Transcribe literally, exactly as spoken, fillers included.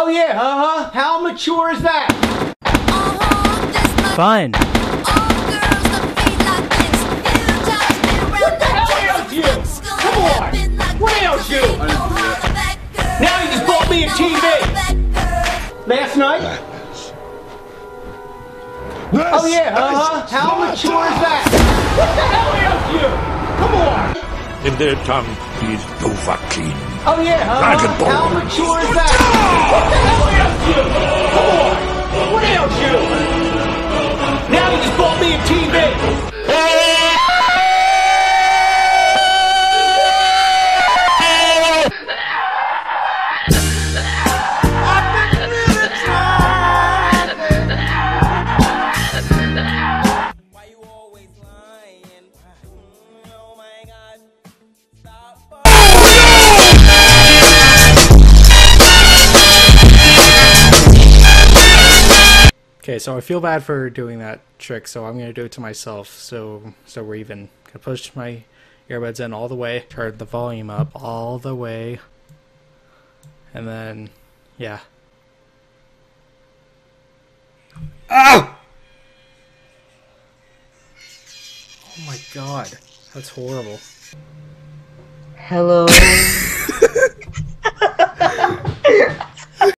Oh yeah, uh-huh. How mature is that? Uh-huh, fun. What the hell ails you? Come on! What ails you? Now you just bought me a T V! Last night? Oh yeah, uh-huh. How mature is that? What the hell ails you? Come on! In their tongue, he is Dovahkiin. Oh yeah, uh-huh. How mature is that? What the hell ails you? Come on! What ails you? Now you just bought me a T V! Okay, so I feel bad for doing that trick, so I'm gonna do it to myself. So, so we're even. Gonna push my earbuds in all the way, turn the volume up all the way, and then, yeah. Ow! Oh my god, that's horrible. Hello.